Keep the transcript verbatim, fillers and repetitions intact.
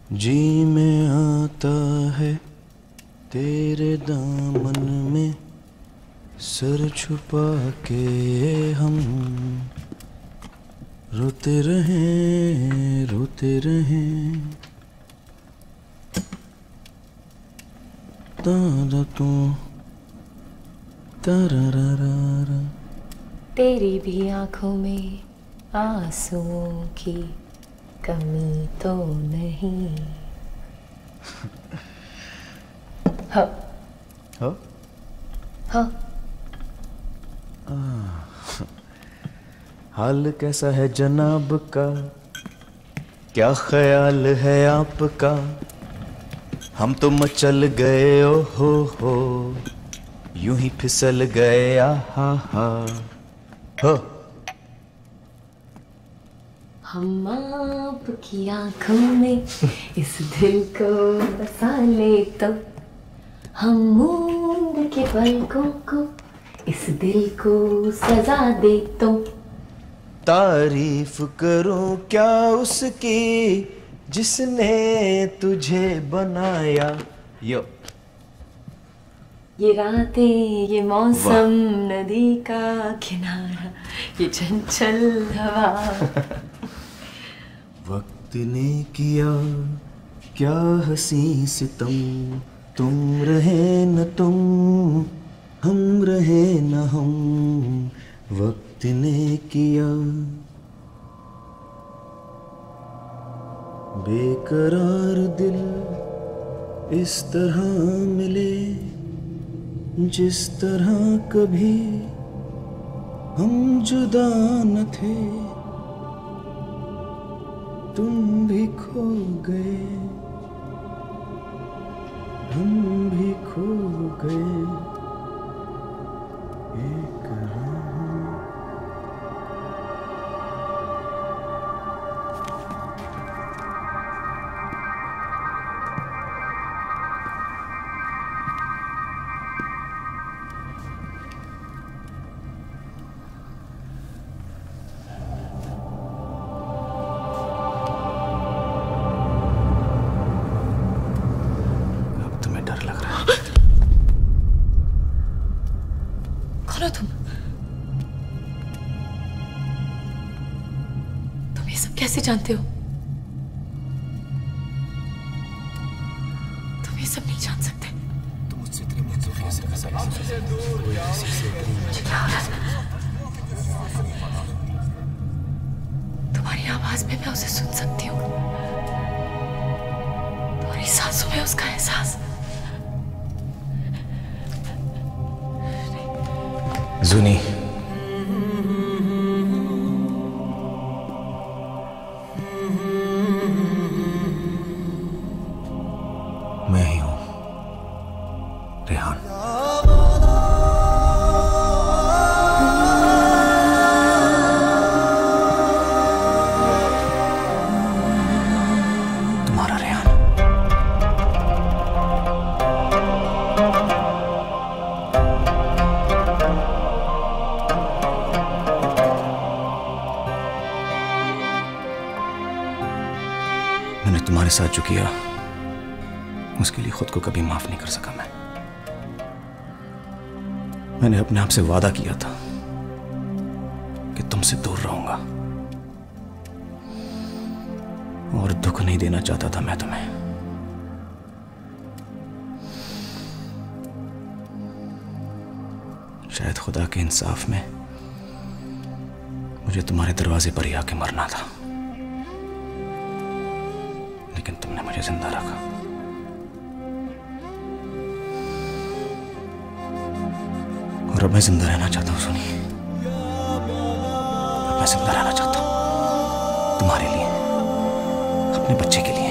जी में आता है तेरे दामन में, सर छुपा के हम रोते रहें रोते रहें। तारा तू तारा, तेरी भी आंखों में आंसुओं की कमी तो नहीं। हाँ हाँ हाँ। हाल कैसा है जनाब का, क्या ख्याल है आपका, हम तो मचल गए ओ हो हो, यूं ही फिसल गए आहा हा हो। हम आपकी आंखों में इस दिल को बसा ले तो, हम मूंद के पलकों को इस दिल को सजा दे तो। तारीफ करूं क्या उसकी जिसने तुझे बनाया। यो ये रातें, ये मौसम, नदी का किनारा, ये चंचल हवा। वक्त ने किया क्या हंसी सितम, तुम रहे न तुम, हम रहे न हम, वक्त ने किया। बेकरार दिल इस तरह मिले जिस तरह कभी हम जुदा न थे, तुम भी खो गए हम भी खो गए एक राह। कौन हो तुम? तुम ये सब कैसे जानते हो? तुम ये सब नहीं जान सकते। तुम मुझसे इतनी मुंसूफियत से कैसे कह सकते हो? कोई किसी से इतनी मुझे क्या हो रहा है? तुम्हारी आवाज में मैं उसे सुन सकती हूँ, तुम्हारी सांसों में उसका एहसास। जुनी, मैं ही हूं रेहान। तुम्हारा रेहान। मैंने तुम्हारे साथ जो किया उसके लिए खुद को कभी माफ नहीं कर सका। मैं मैंने अपने आप से वादा किया था कि तुमसे दूर रहूंगा और दुख नहीं देना चाहता था मैं तुम्हें। शायद खुदा के इंसाफ में मुझे तुम्हारे दरवाजे पर ही आके मरना था, लेकिन तुमने मुझे जिंदा रखा। और अब मैं जिंदा रहना चाहता हूं सुनी। अब मैं जिंदा रहना चाहता हूं तुम्हारे लिए, अपने बच्चे के लिए।